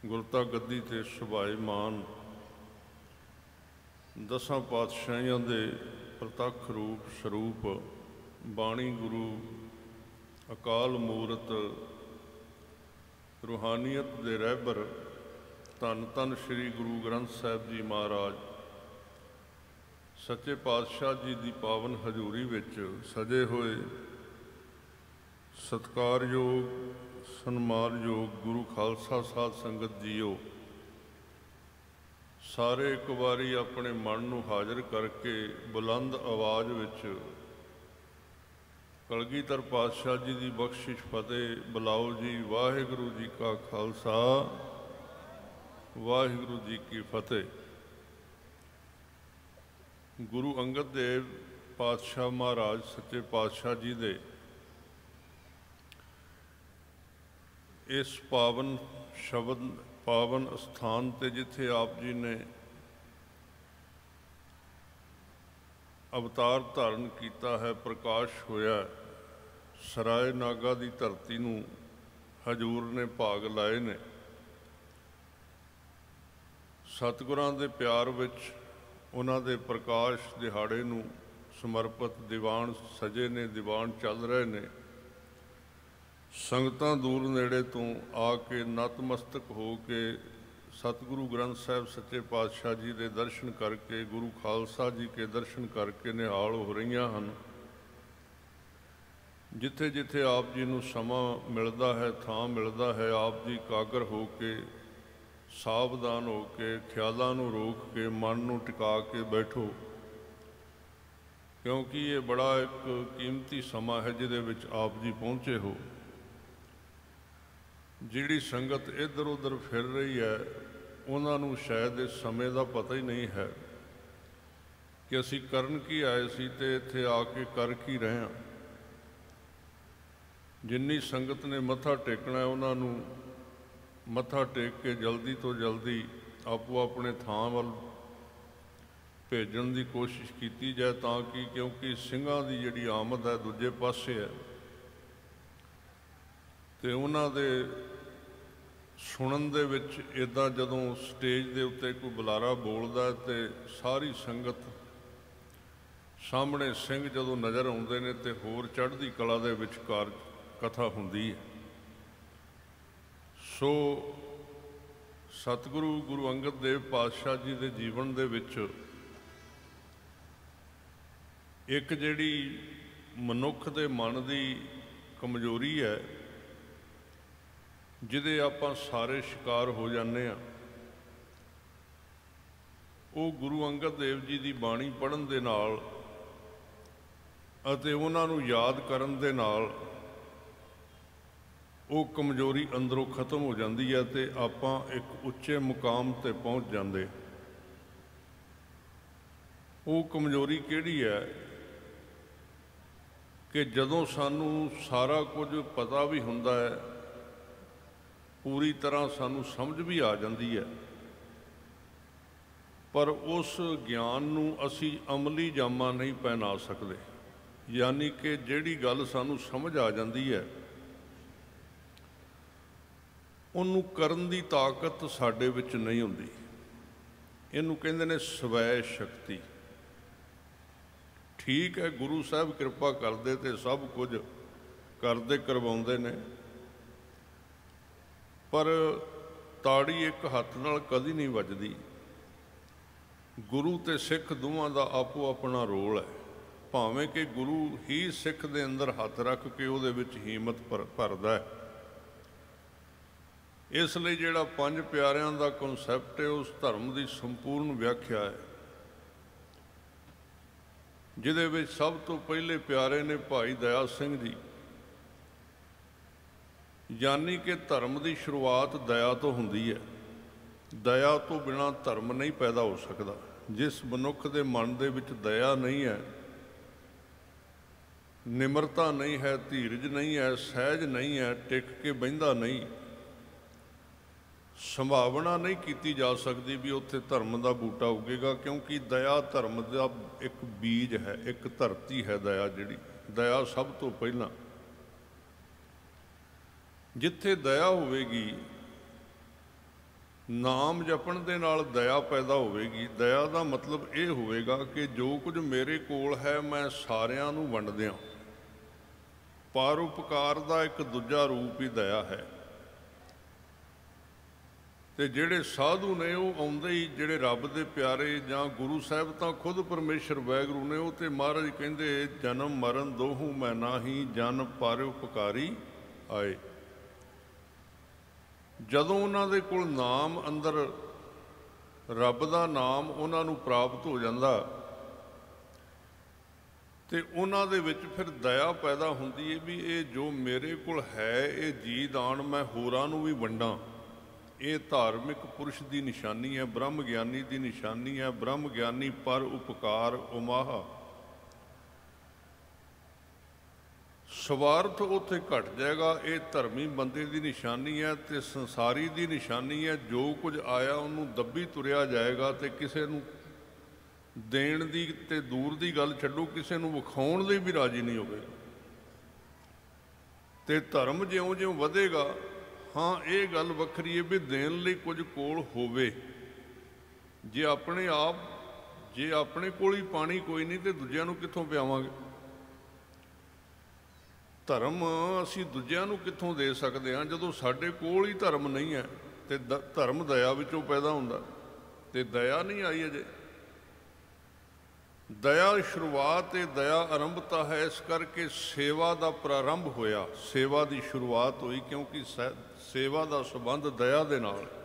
ਗੁਰਤਾ ਗੱਦੀ 'ਤੇ ਸੁਭਾਏਮਾਨ ਦਸਾਂ ਪਾਤਸ਼ਾਹੀਆਂ ਦੇ ਪ੍ਰਤੱਖ ਰੂਪ ਸਰੂਪ ਬਾਣੀ ਗੁਰੂ ਅਕਾਲ ਮੂਰਤ ਰੂਹਾਨੀਅਤ ਦੇ ਰਹਿਬਰ ਧੰਨ ਧੰਨ ਸ਼੍ਰੀ ਗੁਰੂ ਗ੍ਰੰਥ ਸਾਹਿਬ ਜੀ ਮਹਾਰਾਜ ਸੱਚੇ ਪਾਤਸ਼ਾਹ ਜੀ ਦੀ ਪਾਵਨ ਹਜ਼ੂਰੀ ਵਿੱਚ ਸਜੇ ਹੋਏ ਸਤਿਕਾਰਯੋਗ ਸਨਮਾਨਯੋਗ ਗੁਰੂ ਖਾਲਸਾ ਸਾਧ ਸੰਗਤ ਜੀਓ, ਸਾਰੇ ਇੱਕ ਵਾਰੀ ਆਪਣੇ ਮਨ ਨੂੰ ਹਾਜ਼ਰ ਕਰਕੇ ਬੁਲੰਦ ਆਵਾਜ਼ ਵਿੱਚ ਕਲਗੀਧਰ ਪਾਤਸ਼ਾਹ ਜੀ ਦੀ ਬਖਸ਼ਿਸ਼ ਫਤਿਹ ਬੁਲਾਓ ਜੀ। ਵਾਹਿਗੁਰੂ ਜੀ ਕਾ ਖਾਲਸਾ, ਵਾਹਿਗੁਰੂ ਜੀ ਕੀ ਫਤਿਹ। ਗੁਰੂ ਅੰਗਦ ਦੇਵ ਪਾਤਸ਼ਾਹ ਮਹਾਰਾਜ ਸੱਚੇ ਪਾਤਸ਼ਾਹ ਜੀ ਦੇ ਇਸ ਪਾਵਨ ਸ਼ਬਦ ਪਾਵਨ ਅਸਥਾਨ 'ਤੇ ਜਿੱਥੇ ਆਪ ਜੀ ਨੇ ਅਵਤਾਰ ਧਾਰਨ ਕੀਤਾ ਹੈ, ਪ੍ਰਕਾਸ਼ ਹੋਇਆ, ਸਰਾਏ ਨਾਗਾ ਦੀ ਧਰਤੀ ਨੂੰ ਹਜ਼ੂਰ ਨੇ ਭਾਗ ਲਾਏ ਨੇ। ਸਤਿਗੁਰਾਂ ਦੇ ਪਿਆਰ ਵਿੱਚ ਉਹਨਾਂ ਦੇ ਪ੍ਰਕਾਸ਼ ਦਿਹਾੜੇ ਨੂੰ ਸਮਰਪਿਤ ਦੀਵਾਨ ਸਜੇ ਨੇ, ਦੀਵਾਨ ਚੱਲ ਰਹੇ ਨੇ। ਸੰਗਤਾਂ ਦੂਰ ਨੇੜੇ ਤੋਂ ਆ ਕੇ ਨਤਮਸਤਕ ਹੋ ਕੇ ਸਤਿਗੁਰੂ ਗ੍ਰੰਥ ਸਾਹਿਬ ਸੱਚੇ ਪਾਤਸ਼ਾਹ ਜੀ ਦੇ ਦਰਸ਼ਨ ਕਰਕੇ, ਗੁਰੂ ਖਾਲਸਾ ਜੀ ਕੇ ਦਰਸ਼ਨ ਕਰਕੇ ਨਿਹਾਲ ਹੋ ਰਹੀਆਂ ਹਨ। ਜਿੱਥੇ ਜਿੱਥੇ ਆਪ ਜੀ ਨੂੰ ਸਮਾਂ ਮਿਲਦਾ ਹੈ, ਥਾਂ ਮਿਲਦਾ ਹੈ, ਆਪ ਜੀ ਇਕਾਗਰ ਹੋ ਕੇ, ਸਾਵਧਾਨ ਹੋ ਕੇ, ਖਿਆਲਾਂ ਨੂੰ ਰੋਕ ਕੇ, ਮਨ ਨੂੰ ਟਿਕਾ ਕੇ ਬੈਠੋ, ਕਿਉਂਕਿ ਇਹ ਬੜਾ ਇੱਕ ਕੀਮਤੀ ਸਮਾਂ ਹੈ ਜਿਹਦੇ ਵਿੱਚ ਆਪ ਜੀ ਪਹੁੰਚੇ ਹੋ। ਜਿਹੜੀ ਸੰਗਤ ਇੱਧਰ ਉੱਧਰ ਫਿਰ ਰਹੀ ਹੈ, ਉਹਨਾਂ ਨੂੰ ਸ਼ਾਇਦ ਇਸ ਸਮੇਂ ਦਾ ਪਤਾ ਹੀ ਨਹੀਂ ਹੈ ਕਿ ਅਸੀਂ ਕਰਨ ਕੀ ਆਏ ਸੀ ਅਤੇ ਇੱਥੇ ਆ ਕੇ ਕਰ ਕੀ ਰਹੇ ਹਾਂ। ਜਿੰਨੀ ਸੰਗਤ ਨੇ ਮੱਥਾ ਟੇਕਣਾ, ਉਹਨਾਂ ਨੂੰ ਮੱਥਾ ਟੇਕ ਕੇ ਜਲਦੀ ਤੋਂ ਜਲਦੀ ਆਪੋ ਆਪਣੇ ਥਾਂ ਵੱਲ ਭੇਜਣ ਦੀ ਕੋਸ਼ਿਸ਼ ਕੀਤੀ ਜਾਏ, ਤਾਂ ਕਿ ਕਿਉਂਕਿ ਸਿੰਘਾਂ ਦੀ ਜਿਹੜੀ ਆਮਦ ਹੈ ਦੂਜੇ ਪਾਸੇ ਹੈ, ਅਤੇ ਉਹਨਾਂ ਦੇ ਸੁਣਨ ਦੇ ਵਿੱਚ ਇੱਦਾਂ ਜਦੋਂ ਸਟੇਜ ਦੇ ਉੱਤੇ ਕੋਈ ਬੁਲਾਰਾ ਬੋਲਦਾ ਅਤੇ ਸਾਰੀ ਸੰਗਤ ਸਾਹਮਣੇ ਸਿੰਘ ਜਦੋਂ ਨਜ਼ਰ ਆਉਂਦੇ ਨੇ ਅਤੇ ਹੋਰ ਚੜ੍ਹਦੀ ਕਲਾ ਦੇ ਵਿਚਕਾਰ ਕਥਾ ਹੁੰਦੀ ਹੈ। ਸੋ ਸਤਿਗੁਰੂ ਗੁਰੂ ਅੰਗਦ ਦੇਵ ਪਾਤਸ਼ਾਹ ਜੀ ਦੇ ਜੀਵਨ ਦੇ ਵਿੱਚ ਇੱਕ ਜਿਹੜੀ ਮਨੁੱਖ ਦੇ ਮਨ ਦੀ ਕਮਜ਼ੋਰੀ ਹੈ, ਜਿਹਦੇ ਆਪਾਂ ਸਾਰੇ ਸ਼ਿਕਾਰ ਹੋ ਜਾਂਦੇ ਹਾਂ, ਉਹ ਗੁਰੂ ਅੰਗਦ ਦੇਵ ਜੀ ਦੀ ਬਾਣੀ ਪੜ੍ਹਨ ਦੇ ਨਾਲ ਅਤੇ ਉਹਨਾਂ ਨੂੰ ਯਾਦ ਕਰਨ ਦੇ ਨਾਲ ਉਹ ਕਮਜ਼ੋਰੀ ਅੰਦਰੋਂ ਖਤਮ ਹੋ ਜਾਂਦੀ ਹੈ ਅਤੇ ਆਪਾਂ ਇੱਕ ਉੱਚੇ ਮੁਕਾਮ 'ਤੇ ਪਹੁੰਚ ਜਾਂਦੇ। ਉਹ ਕਮਜ਼ੋਰੀ ਕਿਹੜੀ ਹੈ ਕਿ ਜਦੋਂ ਸਾਨੂੰ ਸਾਰਾ ਕੁਝ ਪਤਾ ਵੀ ਹੁੰਦਾ ਹੈ, ਪੂਰੀ ਤਰ੍ਹਾਂ ਸਾਨੂੰ ਸਮਝ ਵੀ ਆ ਜਾਂਦੀ ਹੈ, ਪਰ ਉਸ ਗਿਆਨ ਨੂੰ ਅਸੀਂ ਅਮਲੀ ਜਾਮਾ ਨਹੀਂ ਪਹਿਨਾ ਸਕਦੇ। ਯਾਨੀ ਕਿ ਜਿਹੜੀ ਗੱਲ ਸਾਨੂੰ ਸਮਝ ਆ ਜਾਂਦੀ ਹੈ, ਉਹਨੂੰ ਕਰਨ ਦੀ ਤਾਕਤ ਸਾਡੇ ਵਿੱਚ ਨਹੀਂ ਹੁੰਦੀ। ਇਹਨੂੰ ਕਹਿੰਦੇ ਨੇ ਸਵੈ ਸ਼ਕਤੀ। ਠੀਕ ਹੈ, ਗੁਰੂ ਸਾਹਿਬ ਕਿਰਪਾ ਕਰਦੇ ਅਤੇ ਸਭ ਕੁਝ ਕਰਦੇ ਕਰਵਾਉਂਦੇ ਨੇ, ਪਰ ਤਾੜੀ ਇੱਕ ਹੱਥ ਨਾਲ ਕਦੀ ਨਹੀਂ ਵੱਜਦੀ। ਗੁਰੂ ਅਤੇ ਸਿੱਖ ਦੋਵਾਂ ਦਾ ਆਪੋ ਆਪਣਾ ਰੋਲ ਹੈ, ਭਾਵੇਂ ਕਿ ਗੁਰੂ ਹੀ ਸਿੱਖ ਦੇ ਅੰਦਰ ਹੱਥ ਰੱਖ ਕੇ ਉਹਦੇ ਵਿੱਚ ਹਿੰਮਤ ਭਰਦਾ ਹੈ। ਇਸ ਲਈ ਜਿਹੜਾ ਪੰਜ ਪਿਆਰਿਆਂ ਦਾ ਕਨਸੈਪਟ ਹੈ, ਉਸ ਧਰਮ ਦੀ ਸੰਪੂਰਨ ਵਿਆਖਿਆ ਹੈ, ਜਿਹਦੇ ਵਿੱਚ ਸਭ ਤੋਂ ਪਹਿਲੇ ਪਿਆਰੇ ਨੇ ਭਾਈ ਦਇਆ ਸਿੰਘ ਜੀ। ਯਾਨੀ ਕਿ ਧਰਮ ਦੀ ਸ਼ੁਰੂਆਤ ਦਇਆ ਤੋਂ ਹੁੰਦੀ ਹੈ। ਦਇਆ ਤੋਂ ਬਿਨਾਂ ਧਰਮ ਨਹੀਂ ਪੈਦਾ ਹੋ ਸਕਦਾ। ਜਿਸ ਮਨੁੱਖ ਦੇ ਮਨ ਦੇ ਵਿੱਚ ਦਇਆ ਨਹੀਂ ਹੈ, ਨਿਮਰਤਾ ਨਹੀਂ ਹੈ, ਧੀਰਜ ਨਹੀਂ ਹੈ, ਸਹਿਜ ਨਹੀਂ ਹੈ, ਟਿਕ ਕੇ ਬਹਿੰਦਾ ਨਹੀਂ, ਸੰਭਾਵਨਾ ਨਹੀਂ ਕੀਤੀ ਜਾ ਸਕਦੀ ਵੀ ਉੱਥੇ ਧਰਮ ਦਾ ਬੂਟਾ ਉੱਗੇਗਾ, ਕਿਉਂਕਿ ਦਇਆ ਧਰਮ ਦਾ ਇੱਕ ਬੀਜ ਹੈ, ਇੱਕ ਧਰਤੀ ਹੈ ਦਇਆ ਜਿਹੜੀ। ਦਇਆ ਸਭ ਤੋਂ ਪਹਿਲਾਂ ਜਿੱਥੇ ਦਇਆ ਹੋਵੇਗੀ ਨਾਮ ਜਪਣ ਦੇ ਨਾਲ ਦਇਆ ਪੈਦਾ ਹੋਵੇਗੀ। ਦਇਆ ਦਾ ਮਤਲਬ ਇਹ ਹੋਵੇਗਾ ਕਿ ਜੋ ਕੁਝ ਮੇਰੇ ਕੋਲ ਹੈ ਮੈਂ ਸਾਰਿਆਂ ਨੂੰ ਵੰਡ ਦਿਆਂ। ਪਰਉਪਕਾਰ ਦਾ ਇੱਕ ਦੂਜਾ ਰੂਪ ਹੀ ਦਇਆ ਹੈ। ਤੇ ਜਿਹੜੇ ਸਾਧੂ ਨੇ ਉਹ ਆਉਂਦੇ ਹੀ, ਜਿਹੜੇ ਰੱਬ ਦੇ ਪਿਆਰੇ ਜਾਂ ਗੁਰੂ ਸਾਹਿਬ ਤਾਂ ਖੁਦ ਪਰਮੇਸ਼ਰ ਵਾਹਿਗੁਰੂ ਨੇ, ਉਹ ਤੇ ਮਹਾਰਾਜ ਕਹਿੰਦੇ ਜਨਮ ਮਰਨ ਦੋਹੂ ਮੈਂ ਨਾਹੀ, ਜਨ ਪਰਉਪਕਾਰੀ ਆਏ। ਜਦੋਂ ਉਹਨਾਂ ਦੇ ਕੋਲ ਨਾਮ ਅੰਦਰ, ਰੱਬ ਦਾ ਨਾਮ ਉਹਨਾਂ ਨੂੰ ਪ੍ਰਾਪਤ ਹੋ ਜਾਂਦਾ ਤੇ ਉਹਨਾਂ ਦੇ ਵਿੱਚ ਫਿਰ ਦਇਆ ਪੈਦਾ ਹੁੰਦੀ ਹੈ ਵੀ ਇਹ ਜੋ ਮੇਰੇ ਕੋਲ ਹੈ ਇਹ ਜੀ ਦਾਨ ਮੈਂ ਹੋਰਾਂ ਨੂੰ ਵੀ ਵੰਡਾਂ। ਇਹ ਧਾਰਮਿਕ ਪੁਰਸ਼ ਦੀ ਨਿਸ਼ਾਨੀ ਹੈ, ਬ੍ਰਹਮ ਗਿਆਨੀ ਦੀ ਨਿਸ਼ਾਨੀ ਹੈ। ਬ੍ਰਹਮ ਗਿਆਨੀ ਪਰ ਉਪਕਾਰ ਉਮਾਹ। ਸਵਾਰਥ ਉੱਥੇ ਘਟ ਜਾਏਗਾ। ਇਹ ਧਰਮੀ ਬੰਦੇ ਦੀ ਨਿਸ਼ਾਨੀ ਹੈ ਤੇ ਸੰਸਾਰੀ ਦੀ ਨਿਸ਼ਾਨੀ ਹੈ। ਜੋ ਕੁਝ ਆਇਆ ਉਹਨੂੰ ਦੱਬੀ ਤੁਰਿਆ ਜਾਏਗਾ ਤੇ ਕਿਸੇ ਨੂੰ ਦੇਣ ਦੀ ਤੇ ਦੂਰ ਦੀ ਗੱਲ ਛੱਡੋ, ਕਿਸੇ ਨੂੰ ਵਿਖਾਉਣ ਲਈ ਵੀ ਰਾਜੀ ਨਹੀਂ ਹੋਵੇਗਾ। ਤੇ ਧਰਮ ਜਿਉਂ-ਜਿਉਂ ਵਧੇਗਾ, ਹਾਂ ਇਹ ਗੱਲ ਵੱਖਰੀ ਹੈ ਵੀ ਦੇਣ ਲਈ ਕੁਝ ਕੋਲ ਹੋਵੇ। ਜੇ ਆਪਣੇ ਕੋਲ ਹੀ ਪਾਣੀ ਕੋਈ ਨਹੀਂ ਤੇ ਦੂਜਿਆਂ ਨੂੰ ਕਿੱਥੋਂ ਪਿਆਵਾਂਗੇ? ਧਰਮ ਅਸੀਂ ਦੂਜਿਆਂ ਨੂੰ ਕਿੱਥੋਂ ਦੇ ਸਕਦੇ ਹਾਂ ਜਦੋਂ ਸਾਡੇ ਕੋਲ ਹੀ ਧਰਮ ਨਹੀਂ ਹੈ? ਤੇ ਧਰਮ ਦਇਆ ਵਿੱਚੋਂ ਪੈਦਾ ਹੁੰਦਾ ਤੇ ਦਇਆ ਨਹੀਂ ਆਈ ਅਜੇ। ਦਇਆ ਸ਼ੁਰੂਆਤ ਤੇ ਦਇਆ ਆਰੰਭਤਾ ਹੈ, ਇਸ ਕਰਕੇ ਸੇਵਾ ਦਾ ਪ੍ਰਾਰੰਭ ਹੋਇਆ, ਸੇਵਾ ਦੀ ਸ਼ੁਰੂਆਤ ਹੋਈ, ਕਿਉਂਕਿ ਸੇਵਾ ਦਾ ਸੰਬੰਧ ਦਇਆ ਦੇ ਨਾਲ।